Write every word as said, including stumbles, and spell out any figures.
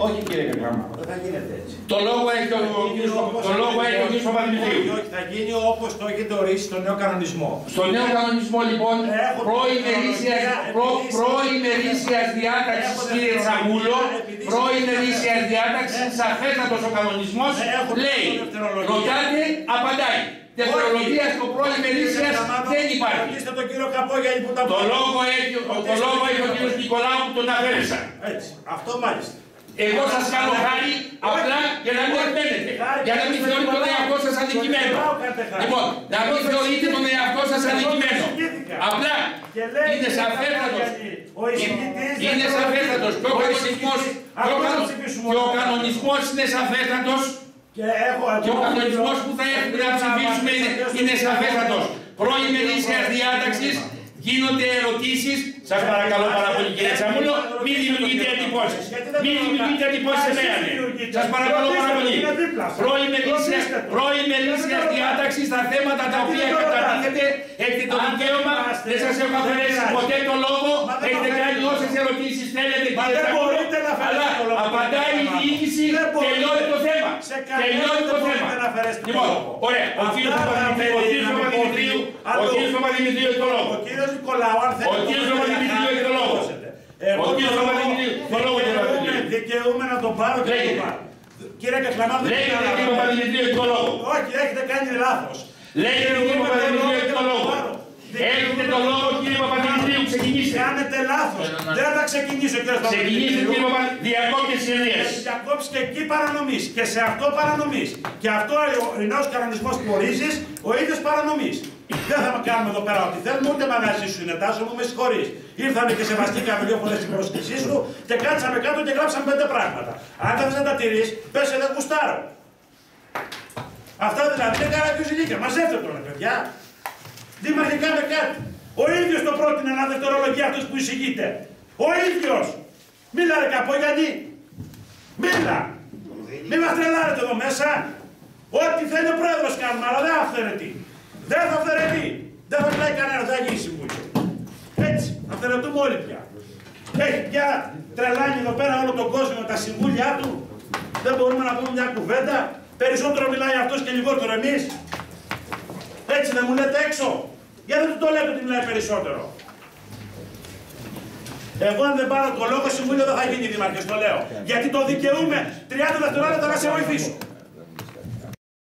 Όχι κύριε Κακλάμα. Δεν θα γίνεται έτσι. Το λόγο έχει ο κ. Παπαδημητρίου. Θα γίνει όπως το έχετε ορίσει στο νέο κανονισμό. Στο νέο κανονισμό λοιπόν, προημερήσιας διάταξης κύριε Τσαγούλο, προημερήσιας διάταξης, σαφέστατος ο κανονισμός, λέει, ρωτάτε, απαντάει. Δευτερολογία στο προημερήσιας δεν υπάρχει. Το λόγο έχει ο κ. Νικολάου που τον αφαίρεσα. Έτσι, αυτό μάλιστα. Εγώ σας κάνω χάρη απλά για να μην αρμένετε. Για να μην θεωρείτε τον εαυτό σας αδικημένο. Λοιπόν, να μην θεωρείτε τον εαυτό σας αδικημένο. Απλά είναι σαφέστατος. Είναι σαφέστατος. Και ο κανονισμός είναι σαφέστατος. Και ο κανονισμός που θα έχουμε να ψηφίσουμε είναι σαφέστατος. Προημερήσιας διάταξης. Γίνονται ερωτήσεις, σας παρακαλώ πάρα πολύ κύριε Τσαμούλο, μην δημιουργείτε εντυπώσεις. Μην δημιουργείτε εντυπώσεις σε μένα. Σας παρακαλώ πάρα πολύ. Προημερήσιας διάταξης στα θέματα τα οποία κατατίθεται, έχετε το δικαίωμα, δεν σας έχω αφαιρέσει ποτέ το λόγο, έχετε κάνει όσες ερωτήσεις θέλετε κύριε Τσαμούλο, αλλά απαντάει η διοίκηση, τελειώνει το θέμα. Τελειώνει το θέμα. Λοιπόν, ωραία, ο κύριος Παπαδημητρίου, ο κύριος Παπαδημητρίου έχει το λόγο. Ο κύριος Νικολάου, αν θέλει. Ο κύριος Παπαδημητρίου έχει το λόγο. Ο κύριος Παπαδημητρίου, το λόγο για να πει. Δικαιούμαι να τον πάρω και να τον πάρω. Κύριε Κακλαμά, δεν λέγεται κύριε Παπαδημητρίου έχει το λόγο. Όχι, έχετε κάνει λάθος. Λέγεται κύριε Παπαδημητρίου έχει το λόγο. Έχετε το λόγο κύριε Παπαδημητρίου, ξεκινήστε. Κάνετε λάθος. Δεν θα ξεκινήσω κύριε Παπαδημητρίου. Ξεκινήστε κύριε Παπαδημητρίου, διακόπτες συνεδρίες. Διακόψεις και εκεί παρανομής. Και σε αυτό παρανομής. Και αυτό ο νέος κανονισμός που ορίζεις, ο ίδιος παρανομής. Δεν θα κάνουμε εδώ πέρα ό,τι θέλουμε, ούτε μαγαζί σου είναι Τάσο μου, με συγχωρείς. Ήρθαμε και σεβαστήκαμε δύο φορές την πρόσκλησή σου και κάτσαμε κάτω και γράψαμε πέντε πράγματα. Αν δεν θες να τα τηρείς, πες δεν γουστάρω. Αυτά δηλαδή δεν κάνα κουζινίκια. Μαζεύτε τώρα, παιδιά. Δήμαρχε, κάντε κάτι. Ο ίδιος το πρότεινε να δευτερολογεί αυτός που εισηγείται. Ο ίδιος. Μίλα ρε Καπόγιαννη. Μίλα. Μη μας τρελάρετε εδώ μέσα. Ό,τι θέλει ο πρόεδρος κάνουμε, αλλά δεν αυθαιρετεί. Δεν θα αυθαιρετεί. Δεν θα πλάει κανένα, θα γίνει συμβούλιο. Έτσι, αυθαιρετούμε όλοι πια. Έχει πια τρελάνει εδώ πέρα όλο τον κόσμο με τα συμβούλια του. Δεν μπορούμε να πούμε μια κουβέντα. Περισσότερο μιλάει αυτός και λιγότερο εμείς. Έτσι δεν μου λέτε έξω. Γιατί δεν του το λέτε ότι μιλάει περισσότερο. Εγώ αν δεν πάρω το λόγο, συμβούλιο δεν θα γίνει δήμαρχε, το λέω. Γιατί το δικαιούμαι τριάντα δευτερόλεπτα να σε βοηθήσω.